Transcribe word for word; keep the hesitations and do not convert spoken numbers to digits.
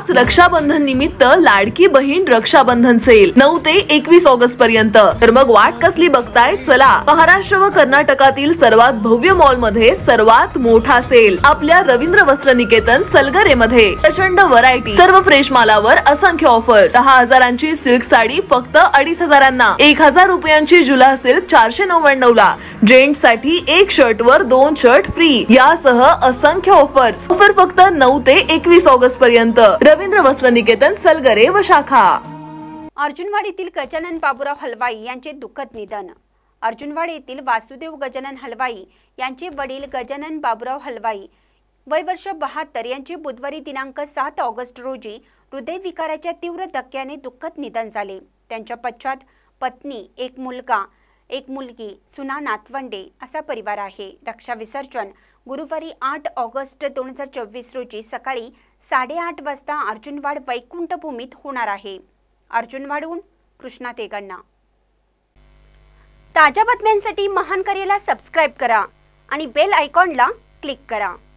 खास रक्षाबंधन निमित्त लाडकी बहीण रक्षाबंधन सेल नऊ ते एकवीस ऑगस्ट पर्यंत। तर मग वाट कसली बघताय, चला महाराष्ट्र व कर्नाटकातील सर्वात भव्य मॉल मध्ये सर्वात मोठा सेल आपल्या रवींद्र वस्त्र निकेतन सलगरे मध्ये। प्रचंड व्हरायटी, सर्व फ्रेश मालावर असंख्य ऑफर। दहा हजारांची सिल्क साडी फक्त अडीच हजारांना, एक हजार रुपयांची जुला सिल्क चारशे नव्याण्णव ला, जेंट्स साठी एक शर्ट वर दोन शर्ट फ्री यासह असंख्य ऑफर्स। ऑफर फक्त नऊ ते एकवीस ऑगस्ट पर्यंत। रवींद्र वस्त्र निकेतन सलगरे व शाखा। अर्जुनवाड येथील गजानन बाबूराव हलवाई यांचे दुःखद निधन। अर्जुनवाड येथील वासुदेव गजानन हलवाई यांचे वडील गजानन बाबूराव हलवाई वय वर्ष बहात्तर यांचे बुधवारी दिनांक सात ऑगस्ट रोजी हृदयविकाराच्या तीव्र धक्क्याने दुःखद निधन झाले। त्यांच्या पश्चात पत्नी, एक मुलगा, एक मुलगी, सुना, नातवंडे असा परिवार आहे। रक्षा विसर्जन गुरुवारी आठ ऑगस्ट दोन हजार चोवीस रोजी सकाळी साडेआठ वाजता अर्जुनवाड वैकुंठ भूमीत होणार आहे। अर्जुनवाडहून कृष्णा तेगण्णा। ताज्या बातम्यांसाठी महान करेला सबस्क्राइब करा आणि बेल आयकॉनला क्लिक करा।